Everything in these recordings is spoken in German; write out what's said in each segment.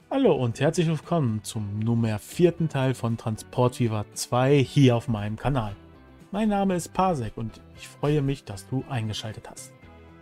Hallo und herzlich willkommen zum nunmehr vierten Teil von Transport Fever 2 hier auf meinem Kanal. Mein Name ist Pasek und ich freue mich, dass du eingeschaltet hast.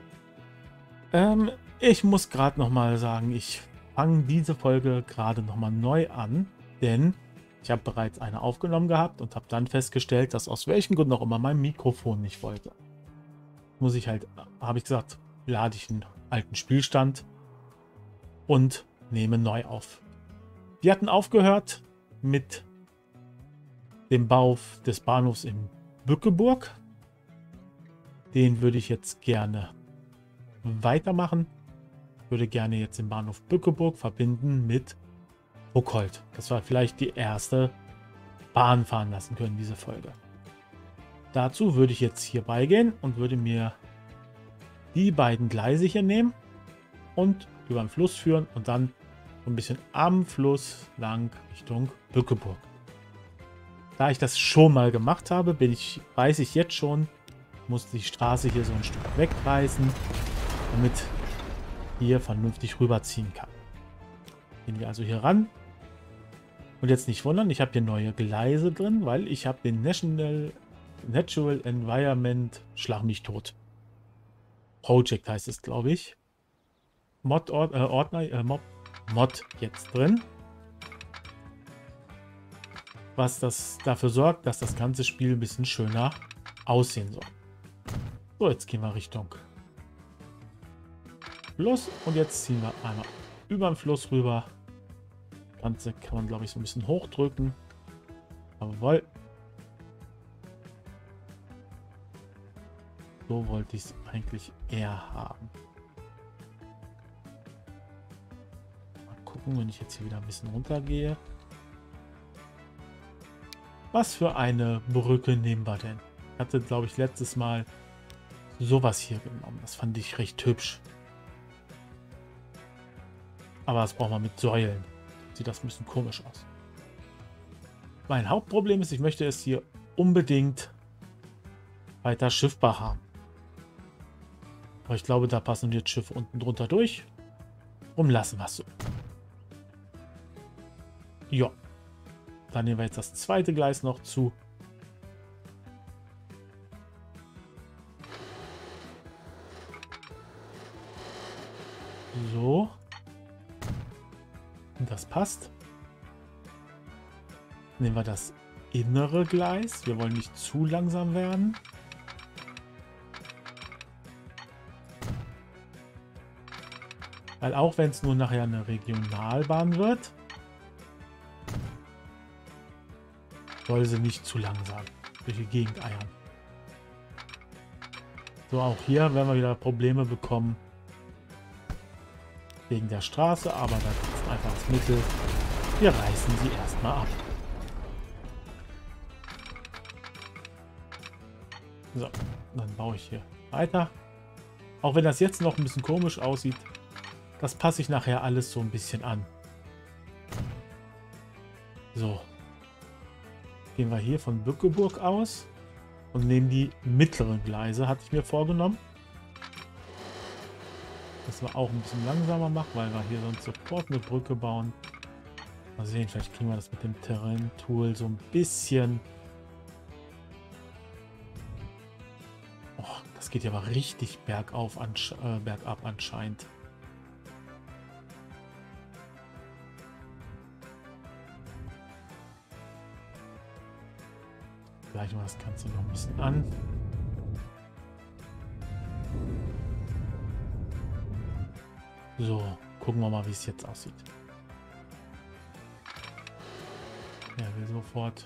Ich muss gerade nochmal sagen, ich fange diese Folge gerade nochmal neu an, denn ich habe bereits eine aufgenommen gehabt und habe dann festgestellt, dass aus welchen Gründen auch immer mein Mikrofon nicht wollte. Muss ich halt, habe ich gesagt, lade ich einen alten Spielstand und nehme neu auf. Wir hatten aufgehört mit dem Bau des Bahnhofs in Bückeburg. Den würde ich jetzt gerne weitermachen. Ich würde gerne jetzt den Bahnhof Bückeburg verbinden mit Ruckhold. Das war vielleicht die erste Bahn fahren lassen können, diese Folge. Dazu würde ich jetzt hier beigehen und würde mir die beiden Gleise hier nehmen und über den Fluss führen und dann so ein bisschen am Fluss lang Richtung Bückeburg. Da ich das schon mal gemacht habe, weiß ich jetzt schon, muss die Straße hier so ein Stück wegreißen, damit hier vernünftig rüberziehen kann. Gehen wir also hier ran. Und jetzt nicht wundern, ich habe hier neue Gleise drin, weil ich habe den Natural Environment Schlag mich tot Project heißt es, glaube ich. Mod jetzt drin. Was das dafür sorgt, dass das ganze Spiel ein bisschen schöner aussehen soll. So, jetzt gehen wir Richtung Fluss und jetzt ziehen wir einmal über den Fluss rüber. Das Ganze kann man, glaube ich, so ein bisschen hochdrücken. Jawohl. So wollte ich es eigentlich eher haben. Mal gucken, wenn ich jetzt hier wieder ein bisschen runter gehe. Was für eine Brücke nehmen wir denn? Ich hatte, glaube ich, letztes Mal sowas hier genommen. Das fand ich recht hübsch. Aber das brauchen wir mit Säulen. Sieht das ein bisschen komisch aus. Mein Hauptproblem ist, ich möchte es hier unbedingt weiter schiffbar haben. Aber ich glaube, da passen jetzt Schiffe unten drunter durch. Und lassen wir es so. Ja. Dann nehmen wir jetzt das zweite Gleis noch zu. So. Und das passt. Nehmen wir das innere Gleis. Wir wollen nicht zu langsam werden. Weil auch wenn es nur nachher eine Regionalbahn wird, soll sie nicht zu langsam durch die Gegend eiern. So, auch hier werden wir wieder Probleme bekommen wegen der Straße, aber da gibt es einfach das Mittel. Wir reißen sie erstmal ab. So, dann baue ich hier weiter. Auch wenn das jetzt noch ein bisschen komisch aussieht, das passe ich nachher alles so ein bisschen an. So. Gehen wir hier von Bückeburg aus und nehmen die mittleren Gleise, hatte ich mir vorgenommen. Das wir auch ein bisschen langsamer machen, weil wir hier sonst sofort eine Brücke bauen. Mal sehen, vielleicht kriegen wir das mit dem Terrain-Tool so ein bisschen. Oh, das geht ja aber richtig bergab anscheinend. Gleichen wir das Ganze noch ein bisschen an. So, gucken wir mal, wie es jetzt aussieht. Er will sofort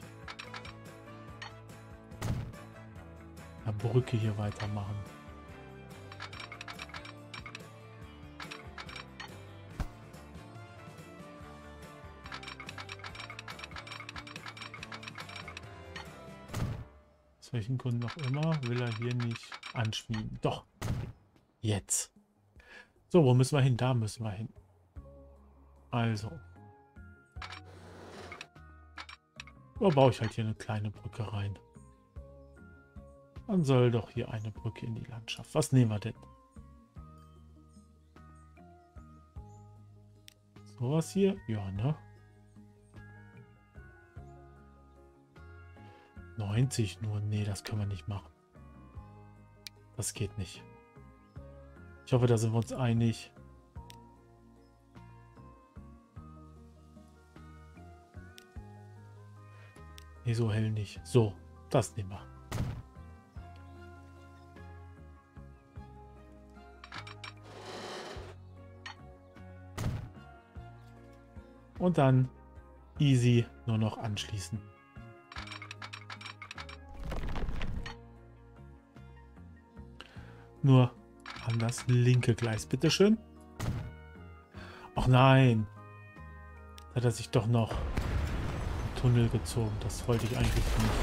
eine Brücke hier weitermachen. Aus welchen Gründen auch immer will er hier nicht anschmieden. Doch, jetzt. So, wo müssen wir hin? Da müssen wir hin. Also. Da baue ich halt hier eine kleine Brücke rein. Dann soll doch hier eine Brücke in die Landschaft. Was nehmen wir denn? Sowas hier? Ja, ne? 90 nur. Nee, das können wir nicht machen. Das geht nicht. Ich hoffe, da sind wir uns einig. Nee, so hell nicht. So, das nehmen wir. Und dann easy nur noch anschließen. Nur an das linke Gleis, bitteschön. Ach nein. Da hat er sich doch noch einen Tunnel gezogen. Das wollte ich eigentlich nicht.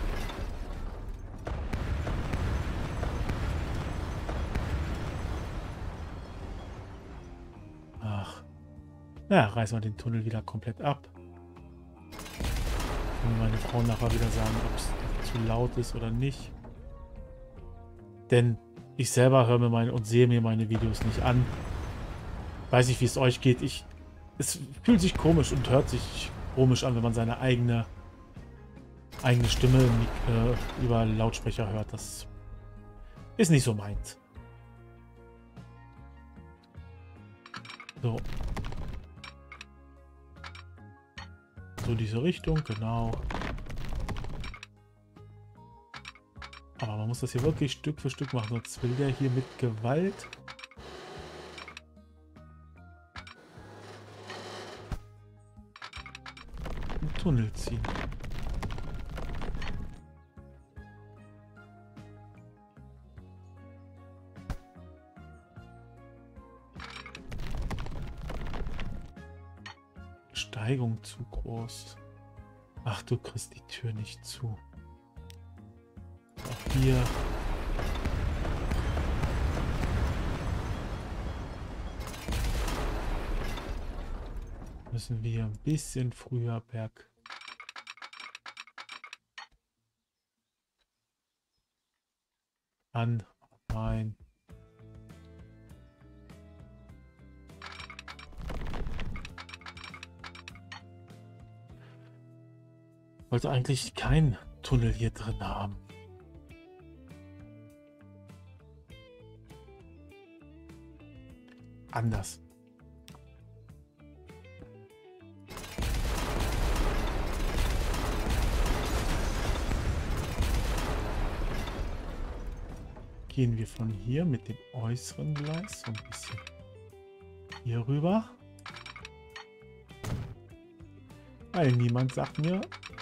Ach. Na, reißen wir den Tunnel wieder komplett ab. Und meine Frau nachher wieder sagen, ob es zu laut ist oder nicht. Denn ich selber höre mir meine und sehe mir meine Videos nicht an. Weiß nicht, wie es euch geht. Es fühlt sich komisch und hört sich komisch an, wenn man seine eigene Stimme über Lautsprecher hört. Das ist nicht so meins. So. So diese Richtung, genau. Aber man muss das hier wirklich Stück für Stück machen, sonst will der hier mit Gewalt einen Tunnel ziehen. Steigung zu groß. Ach, du kriegst die Tür nicht zu. Auch hier. Müssen wir ein bisschen früher berg. An. Nein. Wollte eigentlich keinen Tunnel hier drin haben. Anders. Gehen wir von hier mit dem äußeren Gleis so ein bisschen hier rüber. Weil niemand sagt mir,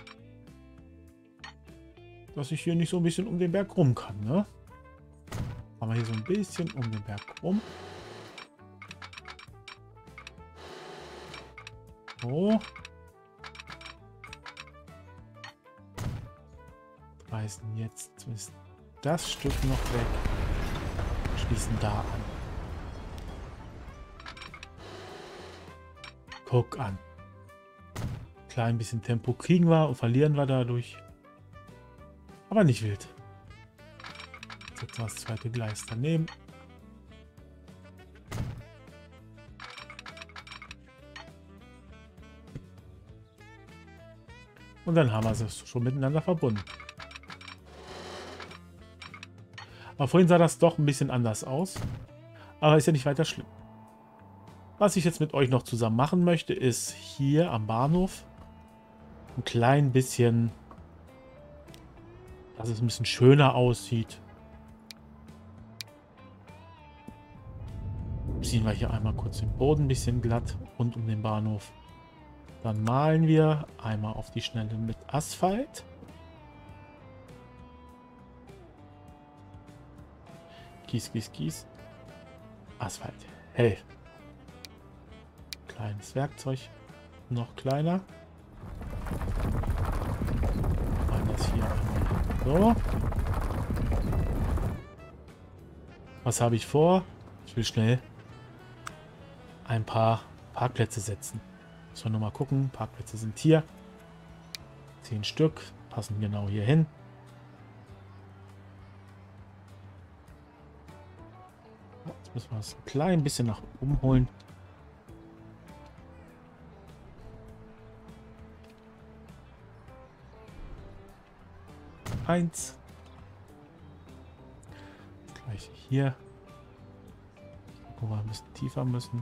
dass ich hier nicht so ein bisschen um den Berg rum kann, ne? Machen wir hier so ein bisschen um den Berg rum. So. Reißen jetzt zumindest das Stück noch weg. Schließen da an. Guck an. Klein bisschen Tempo kriegen wir und verlieren wir dadurch. Aber nicht wild. Jetzt setzen wir das zweite Gleis daneben. Und dann haben wir es schon miteinander verbunden. Aber vorhin sah das doch ein bisschen anders aus. Aber ist ja nicht weiter schlimm. Was ich jetzt mit euch noch zusammen machen möchte, ist hier am Bahnhof ein klein bisschen, dass es ein bisschen schöner aussieht. Ziehen wir hier einmal kurz den Boden ein bisschen glatt rund um den Bahnhof. Dann malen wir einmal auf die Schnelle mit Asphalt. Gieß, gieß, gieß. Asphalt. Hell. Kleines Werkzeug. Noch kleiner. Machen das hier einmal so. Was habe ich vor? Ich will schnell ein paar Parkplätze setzen. Müssen wir nur mal gucken. Parkplätze sind hier. 10 Stück. Passen genau hier hin. Jetzt müssen wir es ein klein bisschen nach oben holen. 1. Das gleiche hier. Wo wir ein bisschen tiefer müssen.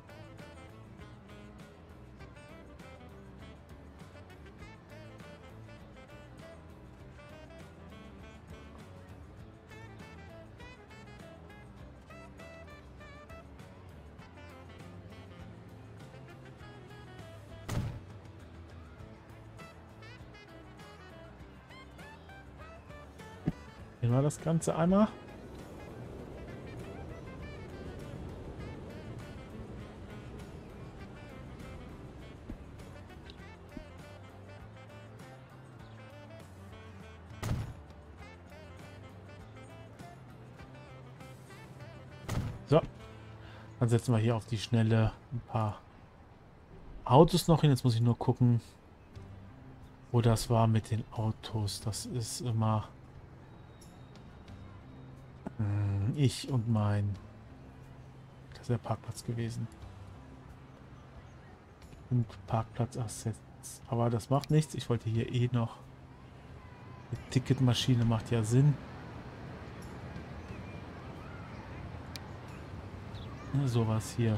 Nehmen wir das Ganze einmal. So, dann setzen wir hier auf die Schnelle ein paar Autos noch hin. Jetzt muss ich nur gucken, wo das war mit den Autos. Das ist immer ich und mein... Das ist der Parkplatz gewesen. Und Parkplatzassets. Aber das macht nichts. Ich wollte hier eh noch... Die Ticketmaschine macht ja Sinn. Ne, sowas hier.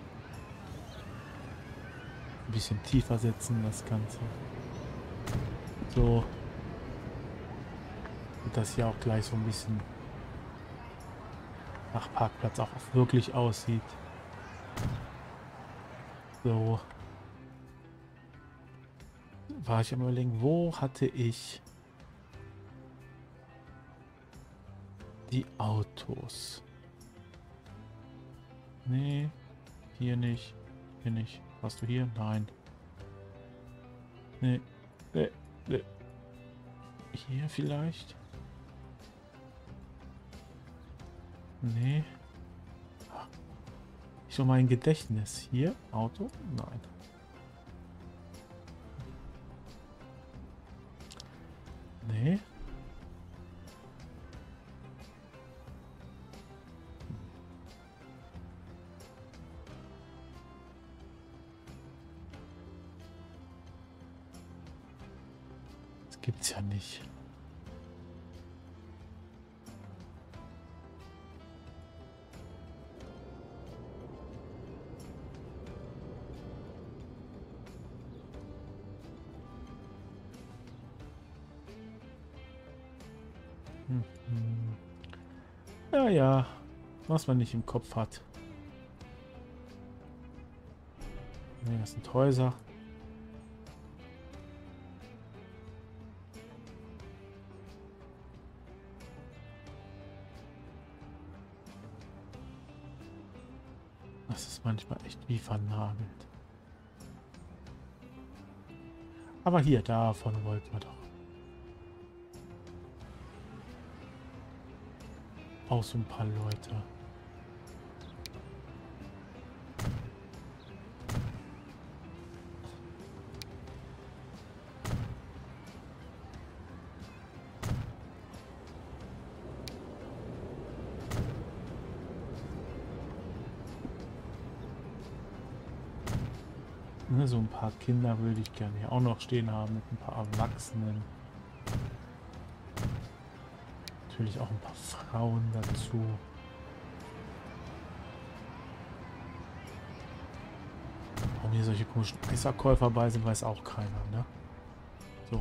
Ein bisschen tiefer setzen, das Ganze. So. Und das hier auch gleich so ein bisschen nach Parkplatz auch wirklich aussieht. So. War ich am Überlegen, wo hatte ich die Autos? Nee, hier nicht. Hier nicht. Warst du hier? Nein. Nee. Nee. Nee. Hier vielleicht? Nee. Ich so mein Gedächtnis. Hier? Auto? Nein. Nee. Das gibt's ja nicht. Ja, ja. Was man nicht im Kopf hat. Ne, das sind Häuser. Das ist manchmal echt wie vernagelt. Aber hier, davon wollten wir doch. Auch so ein paar Leute. Ne, so ein paar Kinder würde ich gerne hier auch noch stehen haben mit ein paar Erwachsenen. Natürlich auch ein paar Frauen dazu. Warum hier solche komischen Eisverkäufer bei sind, weiß auch keiner, ne? So.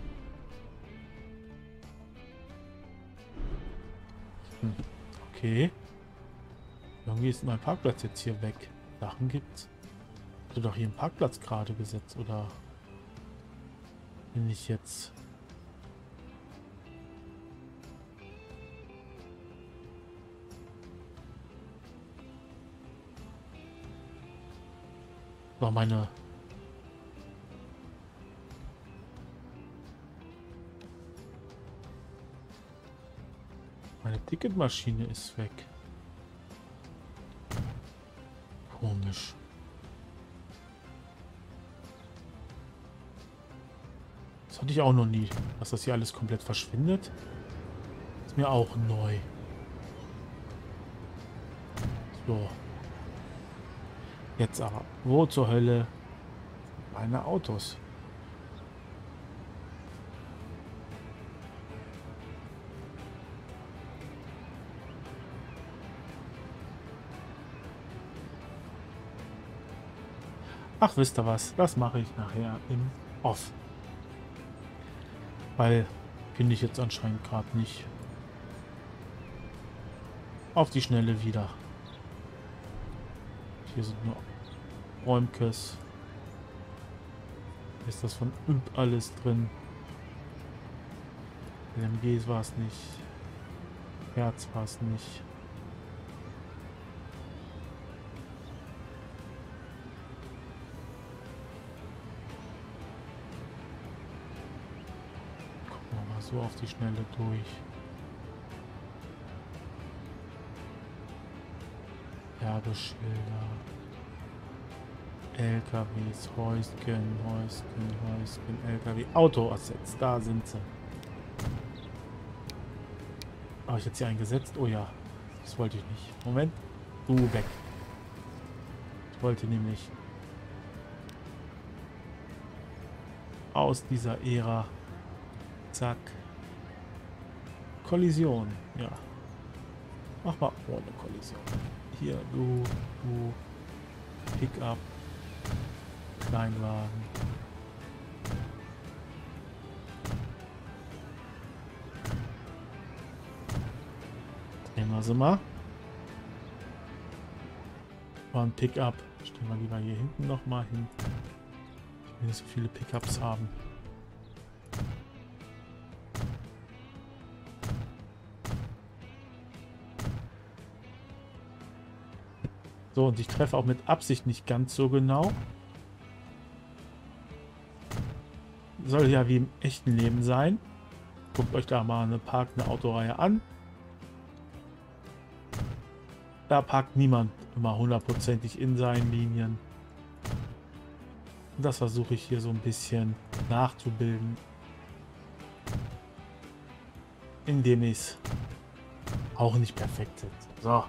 Okay. Irgendwie ist mein Parkplatz jetzt hier weg. Sachen gibt's. Ich hatte doch hier einen Parkplatz gerade gesetzt, oder bin ich jetzt... War meine Ticketmaschine ist weg. Komisch. Das hatte ich auch noch nie, dass das hier alles komplett verschwindet. Ist mir auch neu. So. Jetzt aber, wo zur Hölle meine Autos? Ach, wisst ihr was? Das mache ich nachher im Off. Weil finde ich jetzt anscheinend gerade nicht auf die Schnelle wieder. Hier sind nur Räumkes. Ist das von Ümp alles drin? LMGs war es nicht. Herz war es nicht. Gucken wir mal so auf die Schnelle durch. Werbeschilder. LKWs, Häuschen, LKW. Autoassets, da sind sie. Habe ich jetzt hier eingesetzt? Oh ja, das wollte ich nicht. Moment, du weg. Ich wollte nämlich aus dieser Ära. Zack. Kollision, ja. Mach mal ohne Kollision. Hier, du, Pickup, Kleinwagen. Drehen wir sie mal. War ein Pickup. Stellen wir lieber hier hinten nochmal hin. Ich will nicht so viele Pickups haben. So, und ich treffe auch mit Absicht nicht ganz so genau. Soll ja wie im echten Leben sein. Guckt euch da mal eine parkende Autoreihe an. Da parkt niemand immer hundertprozentig in seinen Linien. Und das versuche ich hier so ein bisschen nachzubilden. Indem ich es auch nicht perfekt setze. So.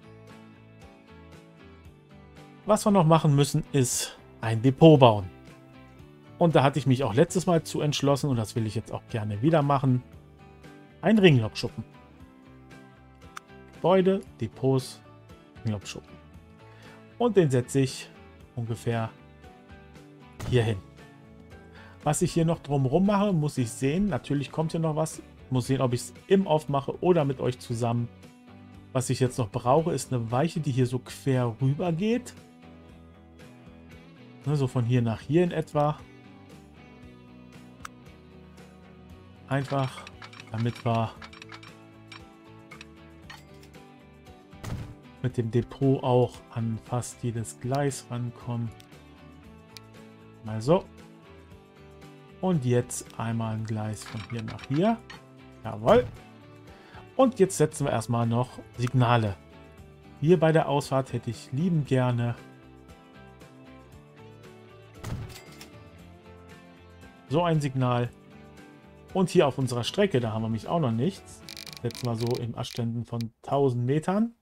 Was wir noch machen müssen, ist ein Depot bauen. Und da hatte ich mich auch letztes Mal zu entschlossen, und das will ich jetzt auch gerne wieder machen. Ein Ringlokschuppen. Gebäude, Depots, Ringlokschuppen. Und den setze ich ungefähr hier hin. Was ich hier noch drumherum mache, muss ich sehen. Natürlich kommt hier noch was. Ich muss sehen, ob ich es im Off mache oder mit euch zusammen. Was ich jetzt noch brauche, ist eine Weiche, die hier so quer rüber geht. Ne, so von hier nach hier in etwa. Einfach, damit wir mit dem Depot auch an fast jedes Gleis rankommen. Mal so. Und jetzt einmal ein Gleis von hier nach hier. Jawohl. Und jetzt setzen wir erstmal noch Signale. Hier bei der Ausfahrt hätte ich liebend gerne so ein Signal. Und hier auf unserer Strecke, da haben wir mich auch noch nichts. Setzen wir so in Abständen von 1000 Metern.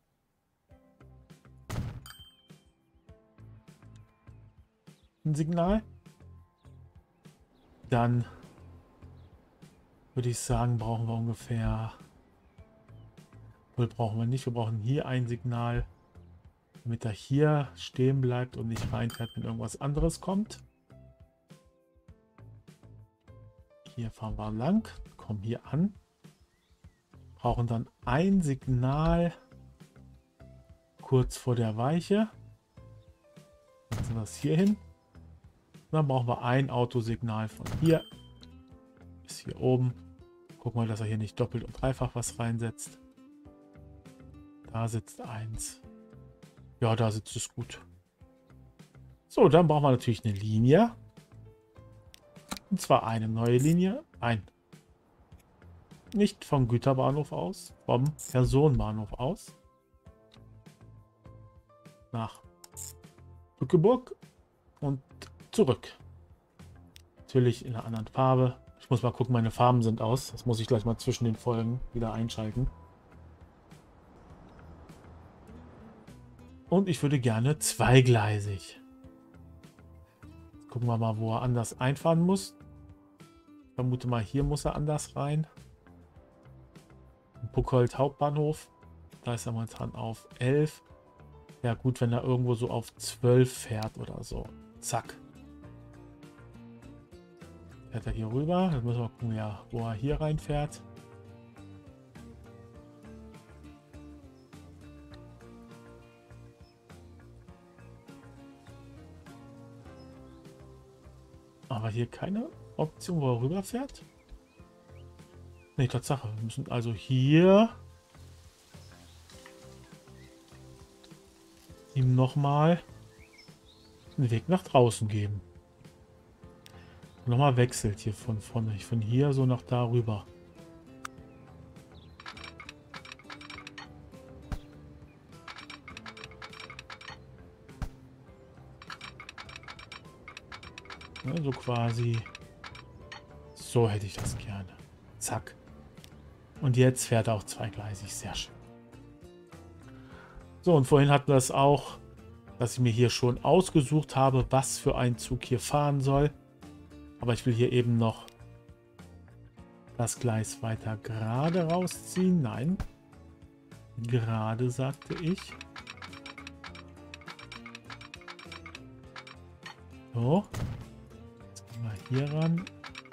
Ein Signal. Dann würde ich sagen, brauchen wir ungefähr... Wohl brauchen wir nicht. Wir brauchen hier ein Signal, damit er hier stehen bleibt und nicht reinfährt, wenn irgendwas anderes kommt. Hier fahren wir lang, kommen hier an. Brauchen dann ein Signal kurz vor der Weiche. Setzen wir das hier hin. Dann brauchen wir ein Autosignal von hier bis hier oben. Gucken wir, dass er hier nicht doppelt und dreifach was reinsetzt. Da sitzt eins. Ja, da sitzt es gut. So, dann brauchen wir natürlich eine Linie. Und zwar eine neue Linie. Nicht vom Güterbahnhof aus, vom Personenbahnhof aus. Nach Bückeburg und zurück. Natürlich in einer anderen Farbe. Ich muss mal gucken, meine Farben sind aus. Das muss ich gleich mal zwischen den Folgen wieder einschalten. Und ich würde gerne zweigleisig. Jetzt gucken wir mal, wo er anders einfahren muss. Ich vermute mal, hier muss er anders rein. Buchholz Hauptbahnhof. Da ist er momentan auf 11. Ja gut, wenn er irgendwo so auf 12 fährt oder so. Zack. Fährt er hier rüber. Dann müssen wir gucken, ja, wo er hier reinfährt. Aber hier keine Option, wo er rüberfährt. Ne, Tatsache. Wir müssen also hier ihm nochmal einen Weg nach draußen geben. Nochmal wechselt hier von hier so nach da rüber. Ja, so quasi. So hätte ich das gerne. Zack. Und jetzt fährt er auch zweigleisig. Sehr schön. So, und vorhin hatten wir es auch, dass ich mir hier schon ausgesucht habe, was für ein Zug hier fahren soll. Aber ich will hier eben noch das Gleis weiter gerade rausziehen. Nein. Gerade, sagte ich. So. Jetzt gehen wir hier ran.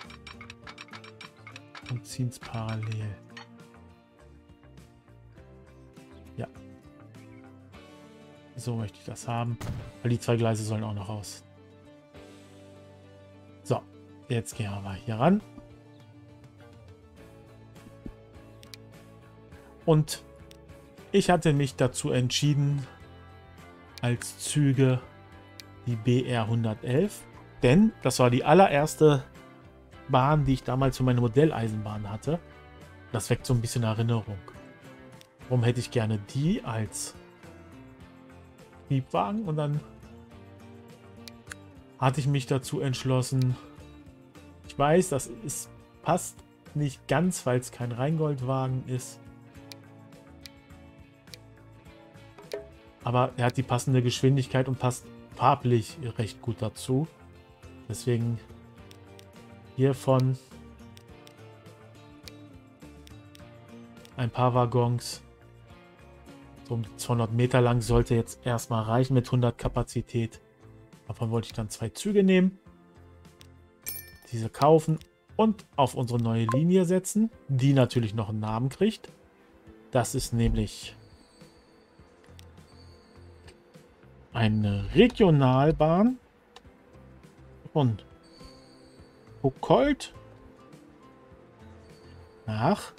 Und ziehen es parallel. Ja. So möchte ich das haben. Weil die 2 Gleise sollen auch noch raus. So. Jetzt gehen wir mal hier ran. Und ich hatte mich dazu entschieden, als Züge die BR 111. Denn das war die allererste Bahn, die ich damals für meine Modelleisenbahn hatte. Das weckt so ein bisschen Erinnerung. Warum hätte ich gerne die als Triebwagen? Und dann hatte ich mich dazu entschlossen. Ich weiß, passt nicht ganz, weil es kein Rheingoldwagen ist. Aber er hat die passende Geschwindigkeit und passt farblich recht gut dazu. Deswegen hiervon ein paar Waggons. So um die 200 Meter lang sollte jetzt erstmal reichen mit 100 Kapazität. Davon wollte ich dann 2 Züge nehmen. Diese kaufen und auf unsere neue Linie setzen, die natürlich noch einen Namen kriegt. Das ist nämlich eine Regionalbahn von Buchholz nach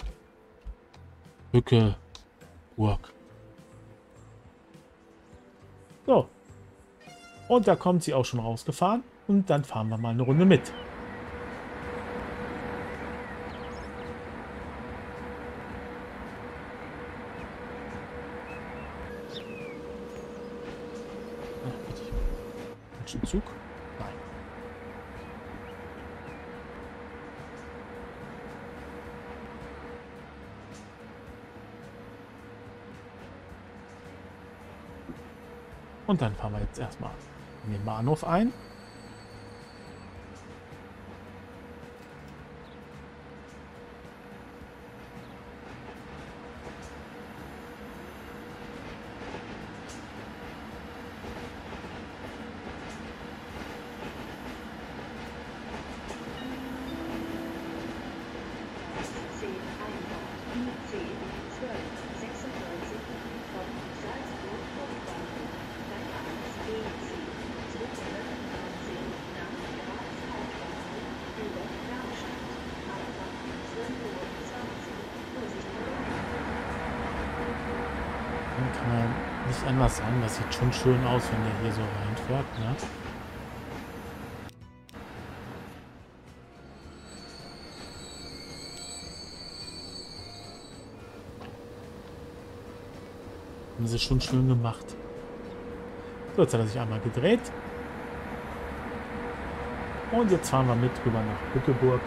Bückeburg. So. Und da kommt sie auch schon rausgefahren. Und dann fahren wir mal eine Runde mit. Zug? Nein. Und dann fahren wir jetzt erstmal in den Bahnhof ein. Kann man nicht anders sagen, das sieht schon schön aus, wenn der hier so reinfährt, ne? Und das ist schon schön gemacht. So, jetzt hat er sich einmal gedreht. Und jetzt fahren wir mit rüber nach Bückeburg.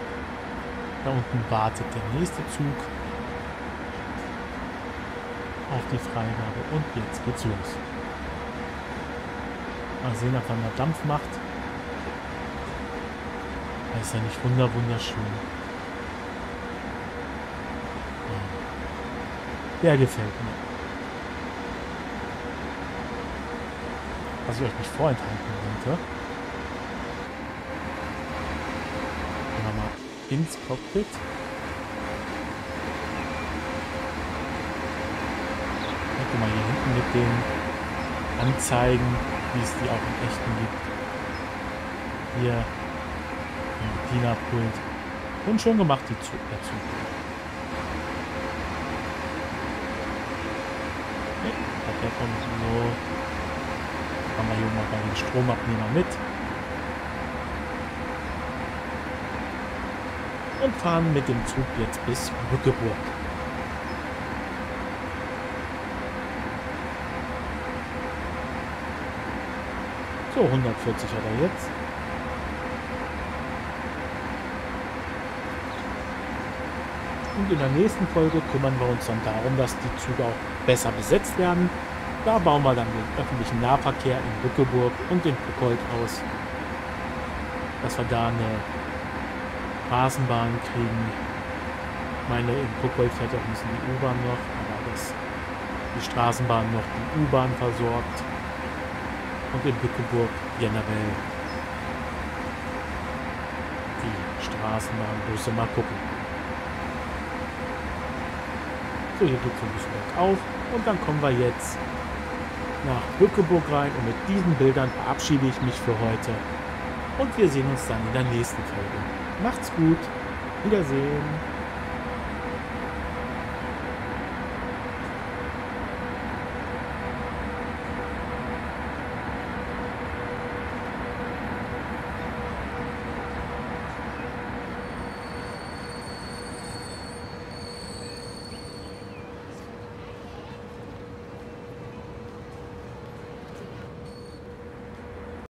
Da unten wartet der nächste Zug. auf die Freigabe. Und jetzt geht's los. Mal sehen, ob er mal Dampf macht. Das ist ja nicht wunderschön. Ja. Der gefällt mir. Was ich euch nicht vorenthalten wollte. Gehen wir mal ins Cockpit. Ja, guck mal hier hinten mit den Anzeigen, wie es die auch im echten gibt. Hier im DIN-Pult. Und schön gemacht der Zug. Der kommt so. Kann man hier mal bei den Stromabnehmer mit. Und fahren mit dem Zug jetzt bis Bückeburg. So, 140 hat er jetzt. Und in der nächsten Folge kümmern wir uns dann darum, dass die Züge auch besser besetzt werden. Da bauen wir dann den öffentlichen Nahverkehr in Bückeburg und in Puckholt aus. Dass wir da eine Straßenbahn kriegen. Ich meine, in Puckholt fährt ja auch ein bisschen die U-Bahn noch, aber dass die Straßenbahn noch die U-Bahn versorgt. Und in Bückeburg generell die Straßenbahnbusse. Mal gucken. So, hier geht es ein bisschen bergauf. Und dann kommen wir jetzt nach Bückeburg rein. Und mit diesen Bildern verabschiede ich mich für heute. Und wir sehen uns dann in der nächsten Folge. Macht's gut. Wiedersehen.